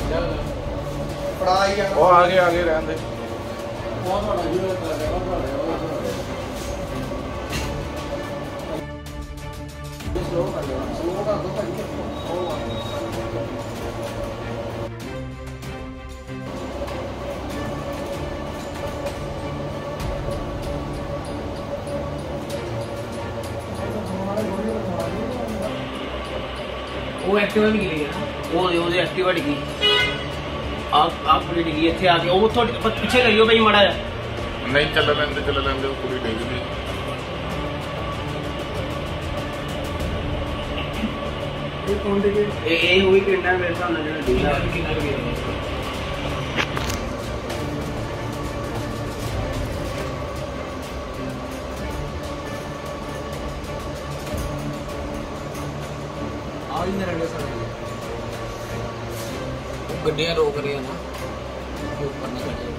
ਉਹ ਆਗੇ ਰਹਿਣ ਦੇ। वो एक्टिवा नहीं गिरी है वो एक्टिवा डिगी आप पूरी डिगी इतने आके वो थोड़ी पीछे करियो भाई माड़ा नहीं चल लेंदे पूरी डिग गई। ये हुई पिंडा मेरे सामने जो डिगा किनारे गिरी गड्डियां रोक रही है ना ऊपर नहीं खड़ी।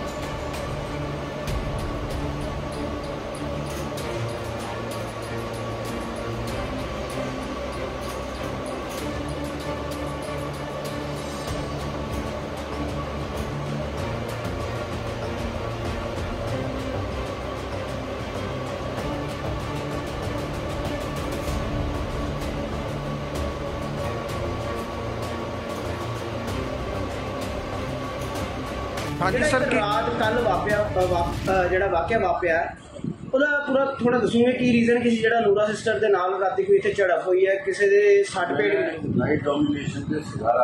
हाँ जी सर, रात कल वाकया वापरिया ਉਹਦਾ ਪੂਰਾ ਥੋੜਾ ਦੱਸੂਗੇ ਕੀ ਰੀਜ਼ਨ ਕਿਸੇ ਜਿਹੜਾ ਨੂਰਾ ਸਿਸਟਰ ਦੇ ਨਾਲ ਰਾਤੀ ਕੋਈ ਇੱਥੇ ਝੜਪ ਹੋਈ ਹੈ, ਕਿਸੇ ਦੇ ਸੱਟ ਪੇਟ ਨਾਈਟ ਡੋਮੀਨੇਸ਼ਨ ਦੇ ਸਿਗਾਰਾ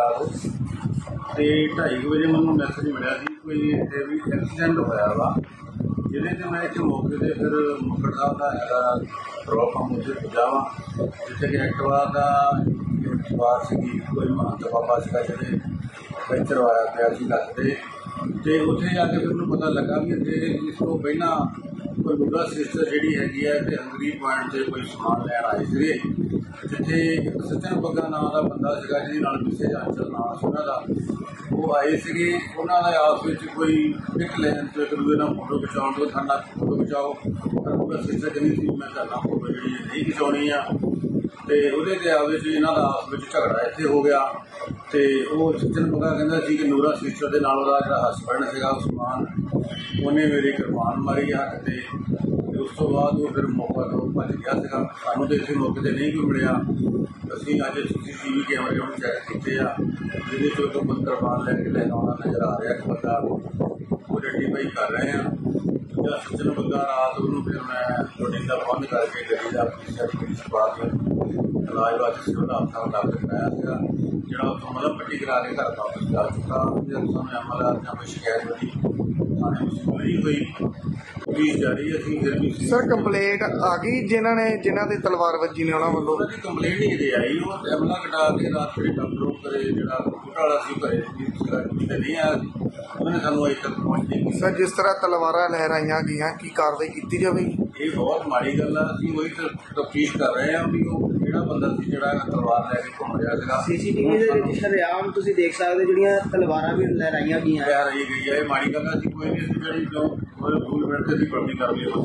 ਤੇ 2:30 ਵਜੇ ਮੈਨੂੰ ਮੈਸੇਜ ਮਿਲਿਆ ਸੀ ਕੋਈ ਇੱਥੇ ਵੀ ਐਕਸੀਡੈਂਟ ਹੋਇਆ ਵਾ, ਜਿਹਦੇ ਤੇ ਮੈਂ ਇੱਥੇ ਮੌਕੇ ਤੇ ਫਿਰ ਮੁਕੜ ਸਾਹਿਬ ਦਾ ਹੈਗਾ ਡਰੋਪ ਪੰਪ ਉੱਤੇ ਪਹੁੰਚਾਵਾਂ, ਜਿੱਥੇ ਕਿ ਐਕਟਿਵਾ ਦਾ ਸਵਾਰ ਸੀਗੀ ਕੋਈ ਮਹੰਤ ਬਾਬਾ ਸੀਗਾ ਜਿਹਦੇ ਪੈਂਚਰ ਹੋਇਆ ਪਿਆ ਸੀ ਲੱਗਦੇ, ਤੇ ਉੱਥੇ ਜਾ ਕੇ ਫਿਰ ਮੈਨੂੰ ਪਤਾ ਲੱਗਾ ਵੀ ਇੱਥੇ ਇਸ ਤੋਂ ਪਹਿਲਾਂ ਕੋਈ ਨੂਰਾ ਸਿਸਟਰ ਜਿਹੜੀ ਹੈਗੀ ਹੈ ਤੇ ਹੰਗਰੀ ਪੁਆਇੰਟ 'ਤੇ ਕੋਈ ਸਮਾਨ ਲੈਣ ਆਏ ਸੀਗੇ, ਜਿੱਥੇ ਇੱਕ ਸੱਜਣ ਬੱਗਾ ਨਾਂ ਦਾ ਬੰਦਾ ਸੀਗਾ ਜਿਹਦੇ ਨਾਲ ਪਿੱਛੇ ਜਾਂਚਲ ਨਾਂ ਸੀ ਉਹਨਾਂ ਦਾ, ਉਹ ਆਏ ਸੀਗੇ, ਉਹਨਾਂ ਦਾ ਆਪਸ ਵਿੱਚ ਕੋਈ ਪਿਕ ਲੈਣ ਤੋਂ ਇੱਕ ਦੂਜੇ ਨਾਲ ਫੋਟੋ ਖਿਚਾਉਣ ਤੋਂ ਖਾਣਾ ਫੋਟੋ ਖਿਚਾਓ, ਪਰ ਨੂਰਾ ਸਿਸਟਰ ਕਹਿੰਦੀ ਸੀ ਮੈਂ ਤੁਹਾਡਾ ਫੋਟੋ ਜਿਹੜੀ ਨਹੀਂ ਖਿਚਾਉਣੀ ਆ, ਤੇ ਉਹਦੇ ਤੇ ਆਪਸ ਵਿੱਚ ਇਹਨਾਂ ਦਾ ਆਪਸ ਵਿੱਚ ਝਗੜਾ ਇੱਥੇ ਹੋ ਗਿਆ, ਤੇ ਉਹ ਸੱਜਣ ਬੱਗਾ ਕਹਿੰਦਾ ਸੀ ਕਿ ਨੂਰਾ ਸਿਸਟਰ ਦੇ ਨਾਲ ਉਹਦਾ ਜਿਹੜਾ ਹਸਬੈਂਡ ਸੀਗਾ ਉਸਮਾਨ, ਉਹਨੇ ਮੇਰੀ ਕਿਰਪਾਨ ਮਾਰੀ ਹੱਥ ਤੇ, ਉਸ ਤੋਂ ਬਾਅਦ ਉਹ ਫਿਰ ਮੌਕਾ ਤੋਂ ਭੱਜ ਗਿਆ ਸੀਗਾ। ਸਾਨੂੰ ਤਾਂ ਇਸੇ ਮੌਕੇ 'ਤੇ ਨਹੀਂ ਕੋਈ ਮਿਲਿਆ, ਅਸੀਂ ਅੱਜ CCTV ਕੈਮਰੇ ਹੁਣ ਚੈੱਕ ਕੀਤੇ ਆ, ਜਿਹਦੇ 'ਚ ਉਹ ਬੰਦ ਕਿਰਪਾਨ ਲੈ ਕੇ ਲੈ ਆਉਣਾ ਨਜ਼ਰ ਆ ਰਿਹਾ ਕਿ ਬੰਦਾ ਉਹ ਆਈਡੈਂਟੀਫਾਈ ਕਰ ਰਹੇ ਆ। ਜਾਂ ਸੱਜਣ ਬੱਗਾ ਰਾਤ ਨੂੰ ਫਿਰ ਮੈਂ ਤੁਹਾਡੀ ਦਾ ਬੰਦ ਕਰਕੇ ਗੱਡੀ ਦਾ ਪੁਲਿਸ ਪਾ ਕੇ ਇਲਾਜ ਵਾਸਤੇ ਸਿਵਲ ਹਸਪਤਾਲ ਦਾਖਲ ਕਰਾਇਆ ਸੀਗਾ, ਜਿਹੜਾ ਉੱਥੋਂ ਮਤਲਬ ਪੱਟੀ ਕਰਾ ਕੇ ਘਰ ਵਾਪਸ ਜਾ ਚੁੱਕਾ। ਜਦੋਂ ਸਾਨੂੰ ਅਮਲ ਜਾਂ ਕੋਈ ਸ਼ਿਕਾਇਤ ਹੋਈ ਥਾਣੇ ਵਸੂਲ ਨਹੀਂ ਹੋਈ, ਪੁਲਿਸ ਜਾਰੀ ਅਸੀਂ ਫਿਰ ਵੀ ਸਰ ਕੰਪਲੇਂਟ ਆ ਗਈ ਜਿਨ੍ਹਾਂ ਦੇ ਤਲਵਾਰ ਵੱਜੀ ਨੇ ਉਹਨਾਂ ਵੱਲੋਂ? ਉਹਨਾਂ ਦੀ ਕੰਪਲੇਂਟ ਨਹੀਂ ਅਜੇ ਆਈ, ਉਹ ਅਮਲਾ ਕਟਾ ਕੇ ਰਾਤ ਫਿਰ ਡਾਕਟਰ ਕਰੇ ਜਿਹੜਾ ਕੰਪਿਊਟਰ ਵਾਲਾ ਸੀ ਘਰੇ ਤੇ ਨਹੀਂ ਆਇਆ, ਉਹਨੇ ਸਾਨੂੰ ਅਜੇ ਤੱਕ ਪਹੁੰਚ ਨਹੀਂ। ਸਰ ਜਿਸ ਤਰ੍ਹਾਂ ਤਲਵਾਰਾਂ ਲਹਿਰਾਈਆਂ ਗਈਆਂ ਕੀ ਕਾਰਵਾਈ ਕੀਤੀ ਜਾਵੇਗੀ? ਇਹ ਬਹੁਤ ਮਾੜੀ ਗੱਲ ਆ, ਅਸੀਂ ਉਹੀ ਤਫਤੀਸ਼ ਕਰ ਰਹੇ ਹਾਂ ਵੀ ਉਹ ਕਿਹੜਾ ਬੰਦਾ ਸੀ ਜਿਹੜਾ ਤਲਵਾਰ ਲੈ ਕੇ ਘੁੰਮ ਰਿਹਾ ਸੀਗਾ। CCTV ਦੇ ਵਿੱਚ ਸ਼ਰੇਆਮ ਤੁਸੀਂ ਦੇਖ ਸਕਦੇ ਜਿਹੜੀਆਂ ਤਲਵਾਰਾਂ ਵੀ ਲਹਿਰਾਈਆਂ ਗਈਆਂ ਲਹਿਰਾਈ ਗਈ ਹੈ, ਇਹ ਮਾੜੀ ਗੱਲ ਆ। ਅਸੀਂ ਕੋਈ ਨਹੀਂ ਅਸੀਂ ਜਿਹੜੀ ਜੋ ਰੂਲ ਮਿੰਟ ਤੇ ਅਸੀਂ ਪੜ੍ਹਨੀ ਕਰ ਲਈ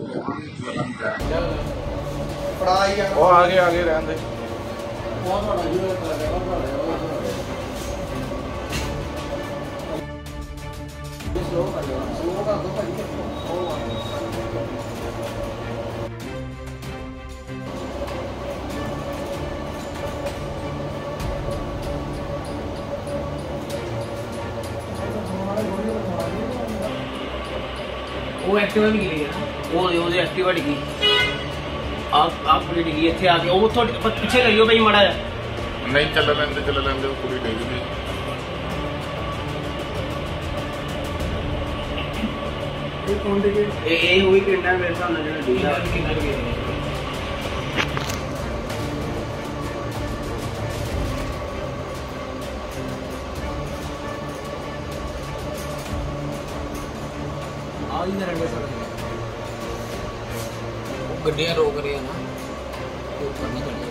ਉਹ ਆਗੇ ਰਹਿਣ ਦੇ। वो एक्टिवा नहीं गिरी है वो एक्टिवा डिगी आप पूरी डिगी इतने आके वो थोड़ी पीछे करियो भाई माड़ा नहीं चल लेंदे पूरी डिग गई। ये हुई पिंडा मेरे सामने जो डिगा किनारे गिरी गड्डियां रोक रही है ना ऊपर नहीं खड़ी।